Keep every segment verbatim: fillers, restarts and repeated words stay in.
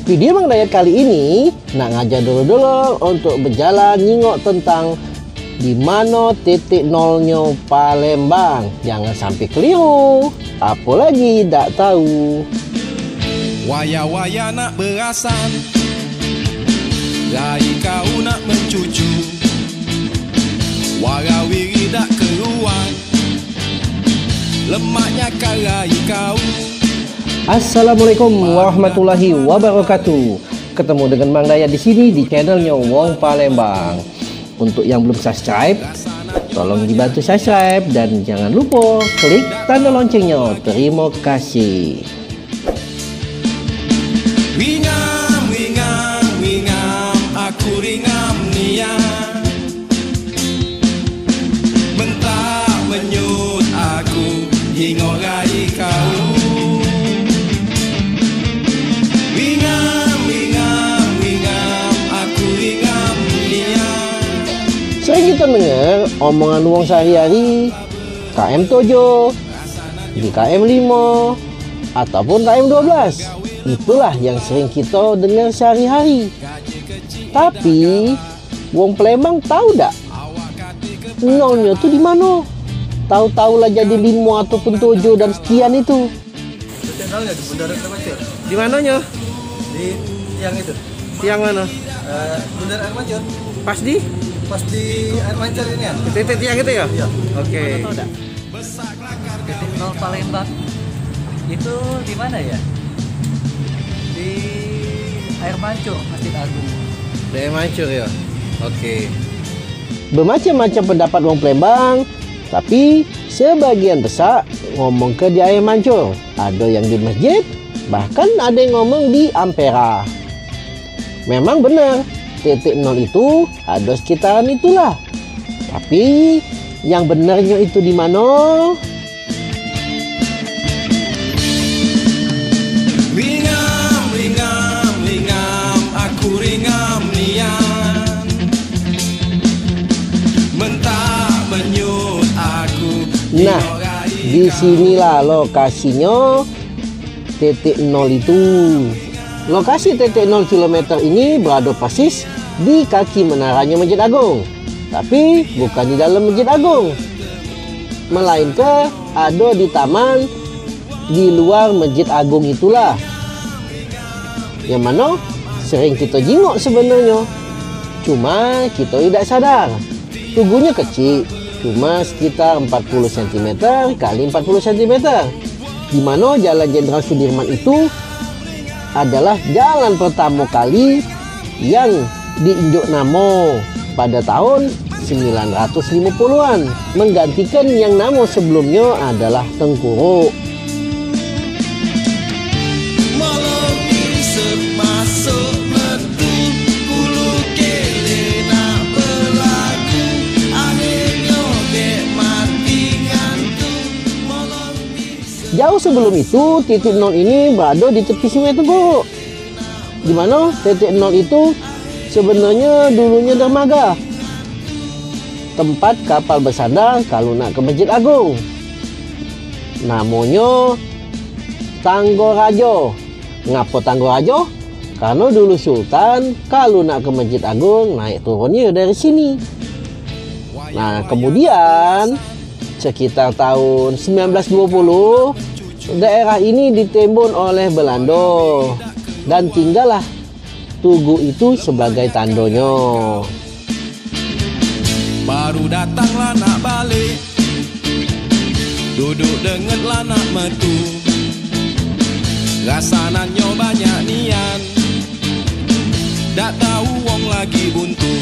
Video Mang Dayat kali ini nak ngajak dulu-dulu untuk berjalan nyingok tentang di mana titik nolnya Palembang. Jangan sampai keliru, apalagi tak tahu. Waya-waya nak berasan, rai kau nak mencucu, warawiri tak keluar, lemaknya karai kau. Assalamualaikum warahmatullahi wabarakatuh. Ketemu dengan Mang Dayat di sini di channelnya Wong Palembang. Untuk yang belum subscribe, tolong dibantu subscribe dan jangan lupa klik tanda loncengnya. Terima kasih. Wingam, wingam, wingam, aku ringam niat, bentak menyut aku hingga rai kau. Sering kita dengar omongan wong sehari-hari K M tujuh, di K M lima, ataupun K M dua belas. Itulah yang sering kita dengar sehari-hari. Tapi wong Palembang tahu tak nolnya tuh di mana? Tahu-tahu lah jadi lima ataupun tujuh dan sekian itu. Nolnya di Bundaran Air Mancur. Di mananya? Di tiang itu. Tiang mana? Uh, Bundaran Air Mancur. Pas di? Pas di Air Mancur ini ya. Titik tiang itu ya? Iya. Oke. Tahu tak? Titik nol Palembang itu di mana ya? Di Air Mancur, Masjid Agung. Di Air Mancur ya? Oke. Bermacam-macam pendapat wong Palembang, tapi sebagian besar ngomong ke di Air Mancur. Ada yang di masjid, bahkan ada yang ngomong di Ampera. Memang benar, titik nol itu ada sekitaran itulah. Tapi yang benarnya itu di mana? Ringam, ringam, ringam, aku ringam nian, mentak menyut aku. Nah, disinilah lokasinya titik nol itu. Lokasi titik nol kilometer ini berada persis di kaki menaranya Masjid Agung. Tapi bukan di dalam Masjid Agung, melainkan ada di taman di luar Masjid Agung itulah. Yang mana sering kita jingok sebenarnya. Cuma kita tidak sadar. Tugunya kecil, cuma sekitar empat puluh sentimeter kali empat puluh sentimeter. Di mana Jalan Jenderal Sudirman itu adalah jalan pertama kali yang diinjak nama pada tahun sembilan ratus lima puluhan, menggantikan yang nama sebelumnya adalah Tengkuruk. Malam ini semasuk metu, bulu kele nak berlaku, akhirnya dek mati ngantuk. Malam ini Jauh sebelum itu, titik nol ini berada di tepi Sungai Tengkuruk. Di mana titik nol itu sebenarnya dulunya dermaga, tempat kapal bersandar kalau nak ke Masjid Agung. Namanya Tanggorajo. Ngapa Tanggorajo? Karena dulu Sultan kalau nak ke Masjid Agung naik turunnya dari sini. Nah, kemudian sekitar tahun sembilan belas dua puluh daerah ini ditembun oleh Belanda dan tinggallah Tugu itu sebagai tandonya. baru datanglah nak balik, duduk dengetlah nak metu, rasananya banyak nian, dak tahu wong lagi buntu.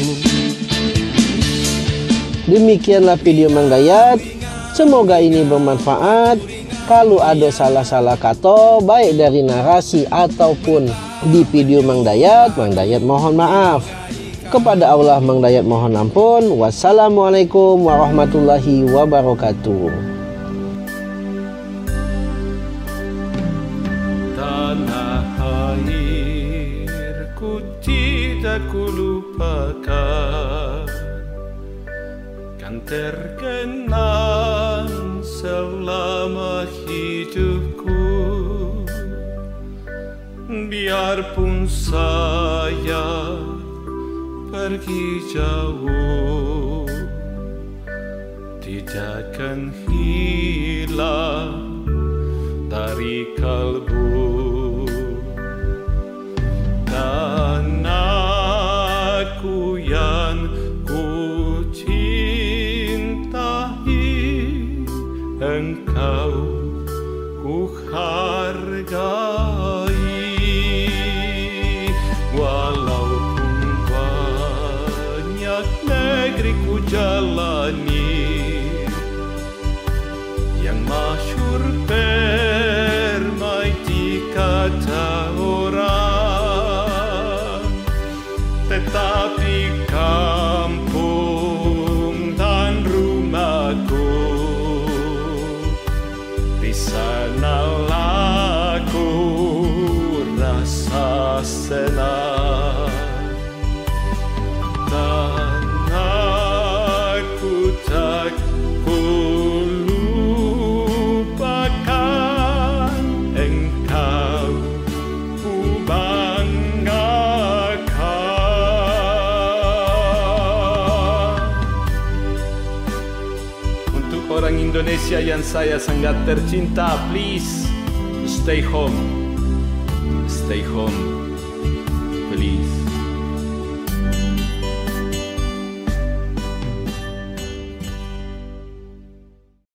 Demikianlah video Mang Dayat. Semoga ini bermanfaat. Kalau ada salah-salah kata baik dari narasi ataupun di video Mang Dayat, Mang Dayat mohon maaf. Kepada Allah Mang Dayat mohon ampun. Wassalamualaikum warahmatullahi wabarakatuh. Tanah airku tidak kulupakan, kan terkenang selama hidupku. biarpun saya pergi jauh, tidak akan hilang dari kalbu. Dan aku yang ku cintai, engkau ku hargai. Walaupun banyak negeri ku jalani, yang masyhur permai dikata orang, tetapi kampung dan rumahku, di sanalah aku rasa senang. Dan aku tak ku lupakan engkau, ku banggakan. Untuk orang Indonesia yang saya sangat tercinta, please stay home, stay home, please.